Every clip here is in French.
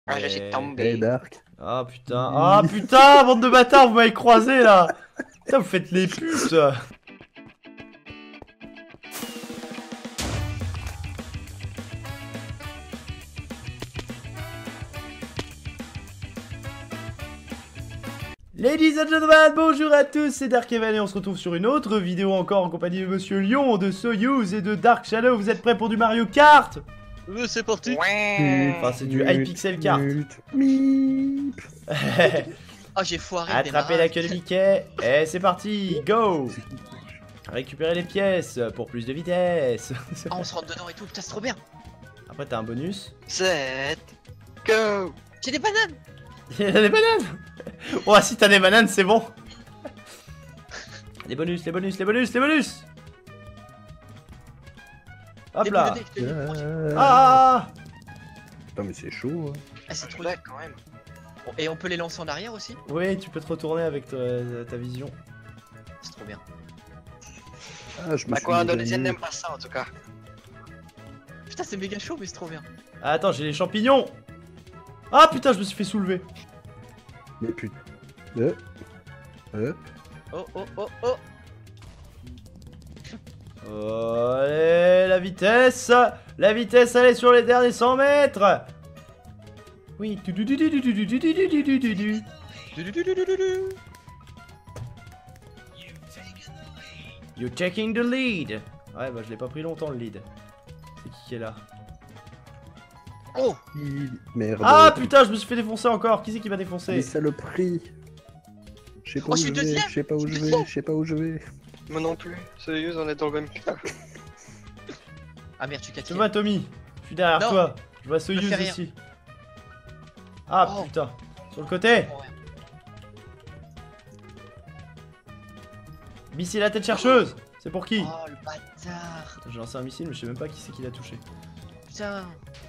Ah, je suis Hey tombé. Dark. Ah putain, ah putain, bande de bâtards, vous m'avez croisé là. Putain, vous faites les putes. Ladies and gentlemen, bonjour à tous, c'est Dark Evan et on se retrouve sur une autre vidéo encore en compagnie de Monsieur Lion, de Soyuz et de Dark Shadow. Vous êtes prêts pour du Mario Kart? C'est parti. Ouais. Enfin, c'est du Hypixel Kart. Mip. Ah, j'ai foiré le Attrapez la démarrage. queue de Mickey. Et c'est parti, go. Récupérer les pièces pour plus de vitesse. Ah, on se rentre dedans et tout, putain, c'est trop bien. Après, t'as un bonus. 7. Go. J'ai des bananes. Il y a des bananes. Oh, si t'as des bananes, c'est bon. Les bonus, les bonus, les bonus, les bonus. Hop Des là. boules de dés, je te dis. Ah. Putain, mais c'est chaud. Hein. Ah, c'est trop Là, bien. quand même. Bon, et on peut les lancer en arrière aussi. Oui, tu peux te retourner avec ta vision. C'est trop bien. Ah, je me Bah suis quoi, mis Indonésien dans le n'aime pas ça en tout cas. Putain, c'est méga chaud, mais c'est trop bien. Ah, attends, j'ai les champignons. Ah putain, je me suis fait soulever. Mais putain. Oh, oh, oh, oh. Oh, allez, la vitesse. La vitesse, elle est sur les derniers 100 mètres. Oui. You're taking the lead. Ouais, bah je l'ai pas pris longtemps le lead. C'est qui est là? Oh. Merde. Ah putain, je me suis fait défoncer encore. Qui c'est qui m'a Mais défoncé? saloperie. Je sais pas Oh, où je je suis vais, deuxième. je sais pas où Je je suis vais, je sais pas où je vais. Moi non plus. Sérieux, on est dans le même cas. Ah merde, je suis Tu quatrième. vois, Tommy? Je suis derrière Non. toi. Je vois Soyuz fais rien. aussi. Ah Oh. putain. Sur le côté. Oh, ouais. Missile à tête chercheuse. C'est pour qui? Oh, le bâtard. J'ai lancé un missile, mais je sais même pas qui c'est qui l'a touché. Putain.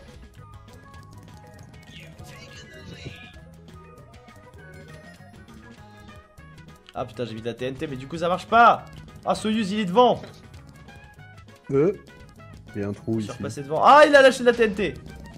Ah putain, j'ai mis de la TNT, mais du coup ça marche pas. Ah, Soyuz il est devant. Il y a un trou Je ici. suis repassé devant. Ah, il a lâché de la TNT.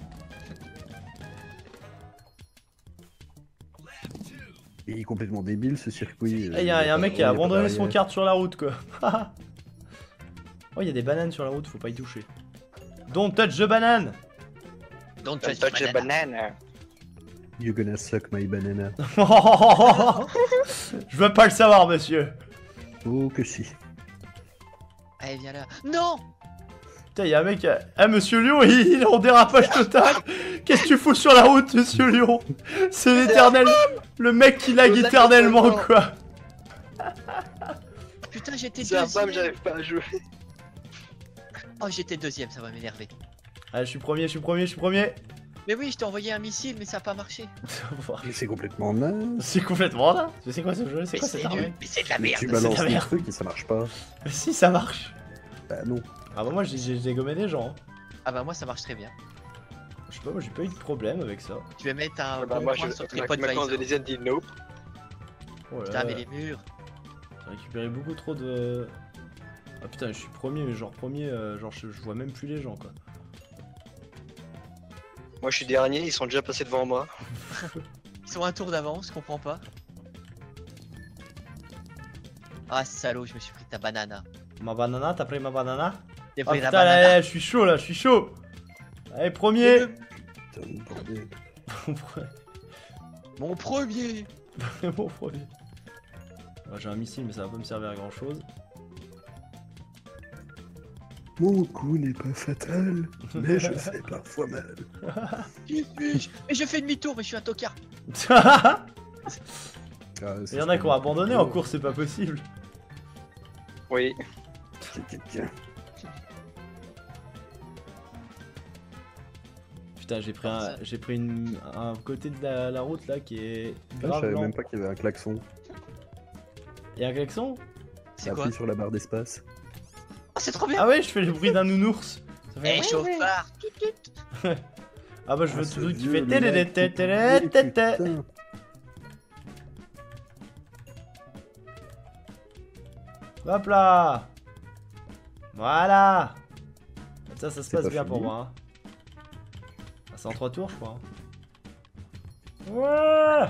Il est complètement débile ce circuit. Il y a un mec qui a abandonné son carte. kart sur la route quoi. Oh, il y a des bananes sur la route, faut pas y toucher. Don't touch the banane. Don't Touch touch a banana. You gonna suck my banana. Je veux pas le savoir, monsieur. Oh que si. Allez, viens là. Non. Putain, il y a un mec. Ah, monsieur Lion, il est en dérapage total. Qu'est-ce que tu fous sur la route, monsieur Lion? C'est l'éternel. Le mec qui lag éternellement, quoi. Putain, j'étais C'est un bam, deuxième. j'arrive pas à jouer. Oh, j'étais deuxième, ça va m'énerver. Ah, je suis premier, je suis premier, je suis premier. Mais oui, je t'ai envoyé un missile, mais ça a pas marché. Mais c'est complètement naze. C'est complètement là. C'est quoi ce jeu? C'est Mais quoi cette c'est armée? nul. Mais c'est de la Mais merde. tu c'est de balances la des merde. trucs et ça marche pas. Si, ça marche. Bah non. Ah, bah, moi, j'ai dégommé des gens. Hein. Ah bah moi ça marche très bien. Je sais pas, moi, j'ai pas eu de problème avec ça. Je vais mettre un Bah bon moi point je. sur Maintenant TripAdvisor. Indonésien dit nope. Oh là Putain, là. mais les murs. J'ai récupéré beaucoup trop de. Ah putain, je suis premier, mais genre premier, genre je vois même plus les gens quoi. Moi je suis dernier, ils sont déjà passés devant moi. Ils sont à un tour d'avance, je comprends pas. Ah salaud, je me suis pris ta banana. Ma banana, t'as pris ma banana? J'ai Ah pris la putain, là, banana. je suis chaud là, je suis chaud. Allez, premier. Putain, bordel. Mon premier. Mon premier. Ouais, j'ai un missile, mais ça va pas me servir à grand chose. Mon coup n'est pas fatal, mais je fais parfois mal. Qui suis-je? Mais je fais demi-tour, mais je suis un tocard. Ah, Il y en a qui ont abandonné en cours, c'est pas possible. Oui. Tiens. Putain, j'ai pris, Ça. un côté de la route là qui est Ah, je grave savais lent. même pas qu'il y avait un klaxon. Il y a un klaxon? C'est quoi? Appuie sur la barre d'espace. Oh, c'est trop bien. Ah ouais, je fais le bruit d'un nounours. Ça fait- Eh, chauffard. Ah bah je veux Ah, ce tout qui vieux fait lunettes, télétététététété. putain. Hop là. Voilà. Ça se C'est passe pas bien fini. pour moi. Hein. Ah, c'est en 3 tours, je crois. Hein. Ouais.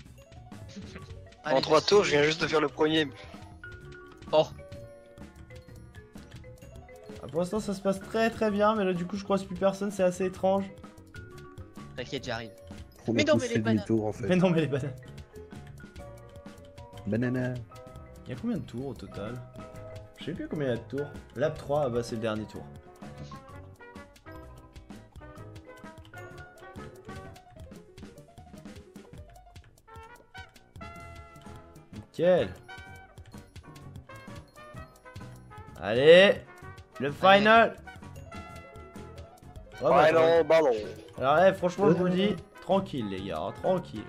En Allez, 3 je tours, suis- je viens juste de faire le premier. Oh, Ah, pour l'instant, ça se passe très très bien, mais là, du coup, je croise plus personne, c'est assez étrange. t'inquiète, j'arrive. On Mais a non, tous mais les fait bananes. demi-tour en fait. Mais non, mais les bananes. Banana. Il y a combien de tours au total? Je sais plus combien il y a de tours. Lap 3, ah bah c'est le dernier tour. Nickel. Allez, le final. Ah bah, Final ballon. alors là, franchement, je vous le dis, tranquille les gars, hein, tranquille.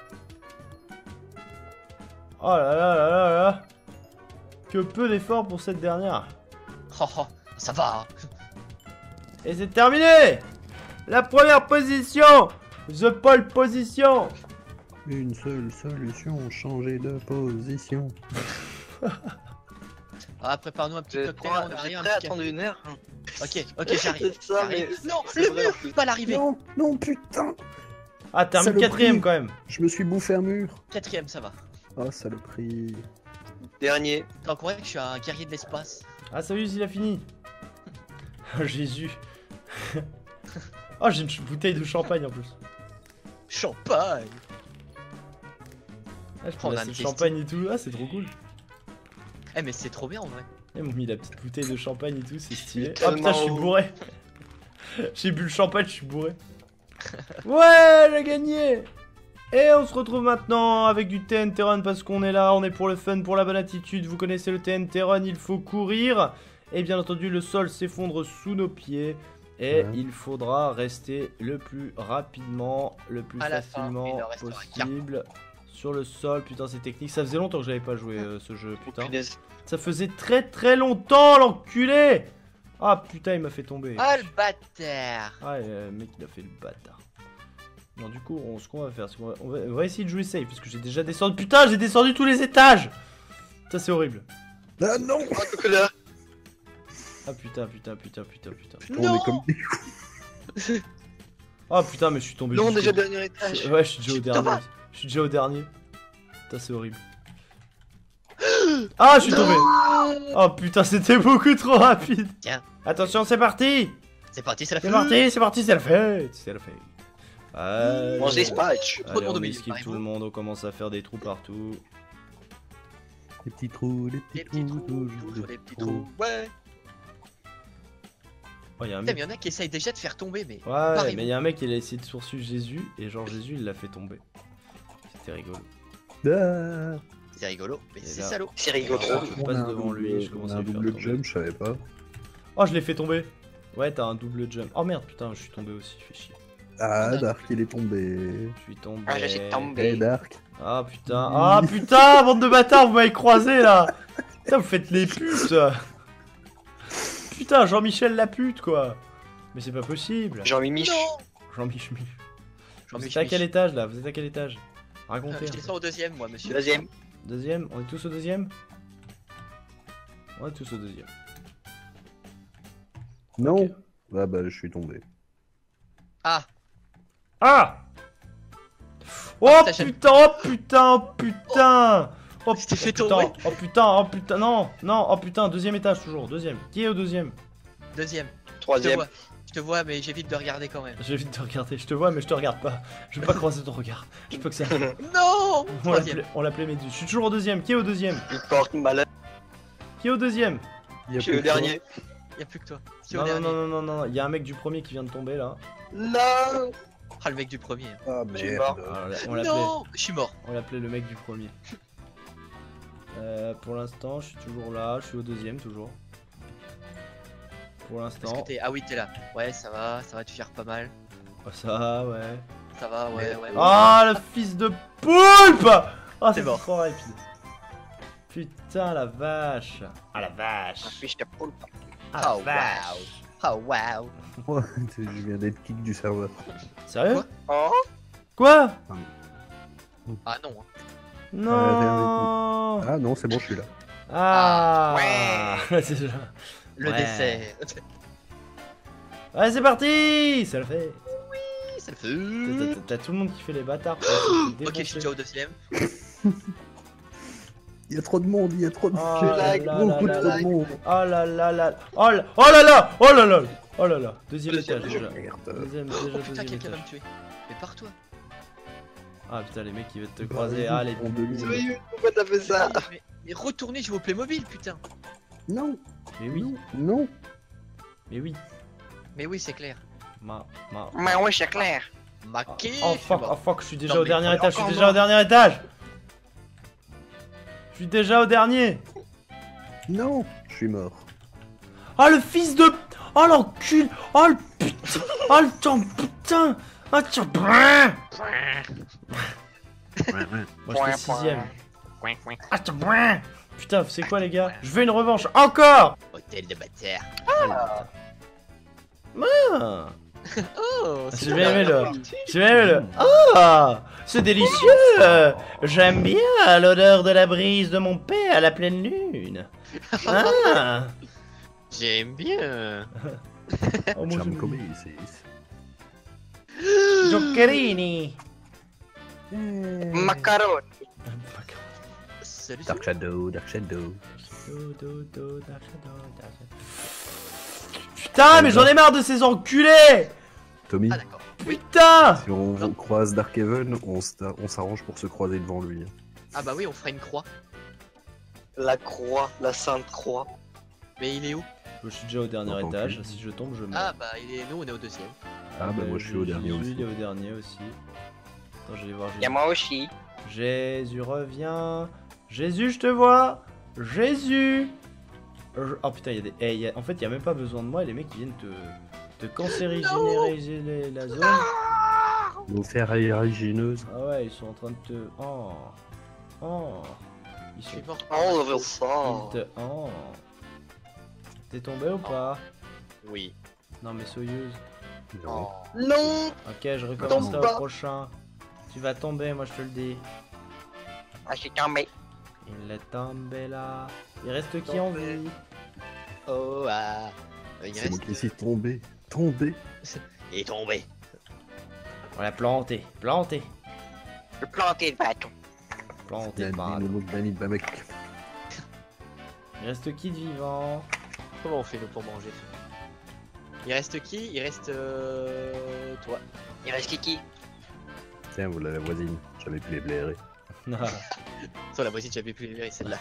Oh là là là là là. Que peu d'efforts pour cette dernière. Oh, oh, ça va. Hein. Et c'est terminé. La première position. The pole position. Une seule solution, changer de position. Ah, prépare-nous un petit J'ai cocktail, on a rien. prêt à un petit attendre une heure. Ok, ok, j'arrive. C'est ça, j'arrive. mais Non, c'est le vrai, mur, en plus. pas l'arrivée. Non, non, putain. Ah, termine Saloperie. quatrième quand même. Je me suis bouffé un mur. Quatrième, ça va. Oh, saloperie. Dernier. T'en crois que je suis un guerrier de l'espace? Ah, salut, il a fini. Oh, Jésus. Oh, j'ai une bouteille de champagne en plus. Champagne. Ah, je peux Oh, on a passer un le petit champagne et tout. Ah, c'est trop cool. Eh, mais c'est trop bien en vrai. Ils m'ont mis la petite bouteille de champagne et tout, c'est stylé. Tellement Oh putain, je suis haut. bourré. J'ai bu le champagne, je suis bourré. Ouais, j'ai gagné. Et on se retrouve maintenant avec du TNT Run parce qu'on est là, on est pour le fun, pour la bonne attitude. Vous connaissez le TNT Run, il faut courir. Et bien entendu, le sol s'effondre sous nos pieds. Et Ouais. il faudra rester le plus rapidement, le plus À la fin, facilement il en restera possible sur le sol. Putain, c'est technique. Ça faisait longtemps que j'avais pas joué ce jeu, Oh, putain. punaise. Ça faisait très très longtemps, l'enculé. Ah putain, il m'a fait tomber. Ah, le bâtard. Ah, le mec, il a fait le bâtard. Bon, du coup, ce qu'on va faire, c'est qu'on va, on va essayer de jouer safe, parce que j'ai déjà descendu. Putain, j'ai descendu tous les étages. Ça, c'est horrible. Ah non. Oh, Coca-Cola. Ah putain, putain, putain, putain, putain. On Non. est comme des Ah putain, mais je suis tombé. Non, jusqu'au- déjà dernier étage. Ouais, je suis déjà au Putain. dernier. Je suis déjà au dernier. Putain, c'est horrible. Ah, je suis tombé. Oh putain, c'était beaucoup trop rapide. Tiens. Attention, c'est parti. C'est parti, c'est la C'est fin. parti, c'est parti, c'est la fête. C'est la fête. Allez. On se dispatch. Trop de Allez, monde au on milieu, esquive tout pareil-vous. le monde, on commence à faire des trous partout. Les petits trous, les Les petits petits trous, trous, toujours des petits trous. Ouais. Oh, y a un Putain, mec. mais y'en a qui essayent déjà de faire tomber, mais. Ouais, pareil-vous. mais il y a un mec qui a essayé de poursuivre Jésus, et genre Jésus il l'a fait tomber. C'était rigolo. Ah, C'est rigolo, mais Et c'est là- salaud. C'est rigolo. Je passe devant lui, je on commence a à un lui faire double tomber. jump, je savais pas. Oh, je l'ai fait tomber. Ouais, t'as un double jump. Oh merde, putain, je suis tombé aussi, fais chier. Ah, Dark, il est tombé. Je suis tombé. Ah, je suis Hey, tombé. Dark. Ah putain, ah putain, bande de bâtards, vous m'avez croisé là. Putain, vous faites les putes. Putain, Jean-Michel la pute quoi. Mais c'est pas possible. Jean-Mimi. Non. Jean-Michel. Vous Jean-Michel. êtes à quel étage là? Vous êtes à quel étage? Racontez. Je descends au deuxième, moi, monsieur. Deuxième. Deuxième? On est tous au deuxième? On est tous au deuxième. Non. Ok. Ah bah, je suis tombé. Ah, Ah! Oh putain, j'aime- putain, oh putain, oh putain! Oh Je t'ai fait putain, tomber. oh putain, oh putain, non, non, oh putain, deuxième étage toujours, deuxième. Qui est au deuxième? deuxième. Je te Troisième. vois. Je te vois, mais j'évite de regarder quand même. J'évite de te regarder, je te vois mais je te regarde pas. Je veux pas croiser ton regard. Je peux que ça. Non. On Troisième. l'appelait Méduse. Je suis toujours au deuxième. Qui est au deuxième? Il porte malade. Qui est au deuxième? Il y a Je suis plus le que toi. dernier. Y'a plus que toi. C'est au Non, non, dernier. non, non, non, non, il y a un mec du premier qui vient de tomber là. Non. Ah, le mec du premier. Ah Je suis mort. merde. Alors, on l'appelait. Non, je suis mort. On l'appelait le mec du premier. Pour l'instant, je suis toujours là, je suis au deuxième toujours. Pour Parce que l'instant, t'es. Ah oui, t'es là. Ouais, ça va te faire pas mal. oh, ça, ouais. Ça va, ouais, ouais. Ah, le fils de poulpe! Ah, C'est c'est mort. trop rapide. Putain, la vache. Ah, la vache. Un fiche de poule. Ah, la Oh, vache. Oh waouh. Ouais, je viens d'être kick du serveur. Sérieux? Quoi Oh. Quoi? Ah non. Hein. Non. Ah non, c'est bon, je suis là. Ah. Ouais. C'est ça. Le Ouais. dessert. Ouais, c'est parti. Ça le fait. ça le fait. T'as tout le monde qui fait les bâtards. Ok, je suis déjà au deuxième. Il y a trop de monde, il y a trop de Oh monde. là là Beaucoup là trop là. de monde. Oh là là là. Oh là oh là là. Oh là là. Oh là là. Deuxième Deuxième, étage déjà. Merde. Déjà Oh putain, deuxième quelqu'un va étage. me tuer. Mais pars-toi. Ah putain, les mecs ils veulent te croiser. Ah les. Sérieux, pourquoi t'as fait ça? Mais retournez, je vais au Playmobil, putain. Non, Mais oui. non. Mais oui. Mais oui, c'est clair. Mais ouais, c'est clair. Maqué. Oh fuck, je suis déjà Non, au mais dernier fallait étage, je suis encore déjà au dernier étage. Je suis déjà au dernier. Non, je suis mort. Oh le fils de... Oh l'encul. Oh le putain. Oh le temps putain. Ah tiens. Moi j'étais sixième. Ah tiens. Putain, c'est quoi les gars? Je veux une revanche. Encore. Hôtel de bâtard. Ah. Oh, c'est J'ai bien aimé le... J'ai bien aimé le... Ah, c'est délicieux. J'aime bien l'odeur de la brise de mon père à la pleine lune. Ah. J'aime bien. Oh, moi, Ciao j'aime come bien. ici. Zuccherini. Macaron. Salut. Dark Shadow, Dark Shadow. Putain, mais j'en ai marre de ces enculés. Tommy, Ah d'accord. Putain. si on croise Dark Heaven, on s'arrange pour se croiser devant lui. Ah bah oui, on fera une croix. La croix, la sainte croix. Mais il est où? Je suis déjà au dernier J'entends étage, plus. si je tombe, je meurs. Ah bah nous on est au deuxième. Ah bah moi je suis au dernier Jésus, aussi. Il est au dernier aussi. Attends, je vais voir Y'a Jésus. moi aussi. Jésus revient. Jésus, je te vois. Jésus. Oh putain, il y a des... Eh, en fait, il y a même pas besoin de moi, les mecs ils viennent te cancérigénériser la zone. Nous faire aérigineuse. Ah ouais, ils sont en train de te... Oh. Oh. Ils Je sont... suis mort. Oh, on veut Ils ça. te... Oh. T'es tombé ou pas? Oui. Non mais Soyuz. Non. Non. Ok, je recommencerai Tombe au pas. prochain. Tu vas tomber, moi je te le dis. Ah, j'ai tombé. Il est tombé là. Il reste qui en Tombé. vie? Oh ah. Il C'est moi reste... qui suis tombé. Tombé. Il est tombé. On l'a planté. Planté. Je plantais le bâton. Planté le bras. Bamek. Il reste qui de vivant? Comment on fait nous pour manger? Il reste qui? Il reste toi. Il reste qui? Tiens, voilà la voisine. J'avais pu les blairer. Toi la voisine j'avais plus les celle-là.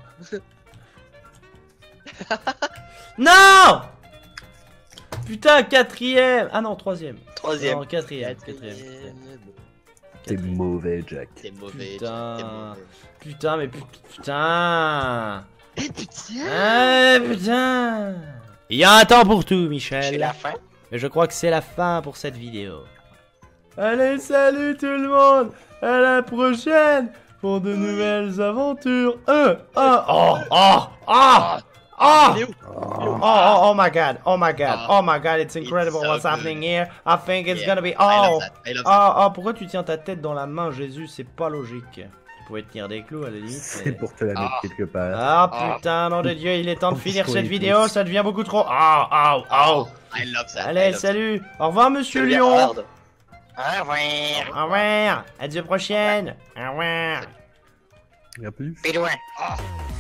Non! Putain, quatrième! Ah non, troisième. Troisième. Non, quatrième. Quatrième. T'es mauvais, Jack. T'es mauvais. Putain. T'es mauvais. Putain, mais putain! Eh putain. Ah putain! Il y a un temps pour tout, C'est Michel. la fin. Mais je crois que c'est la fin pour cette vidéo. Allez, salut tout le monde! À la prochaine pour de nouvelles aventures. Oh, oh, oh, oh, Il est où? oh my god, oh my god, oh my god, it's incredible It's so what's happening here. I think it's Yeah. gonna be, I oh, love that. I love that. oh, pourquoi tu tiens ta tête dans la main, Jésus? C'est pas logique. Tu pouvais tenir des clous à la limite. C'est mais- pour te la mettre Ah. quelque part. Ah putain, nom de Dieu, il est temps de Oh, finir oui, cette tous. vidéo, ça devient beaucoup trop. Oh, oh, oh. I love that. I Allez, love salut. Au revoir, monsieur Salut, Lion. Howard. Au revoir. Au revoir. À la prochaine. Au revoir. Y'a plus. Pédouin. that.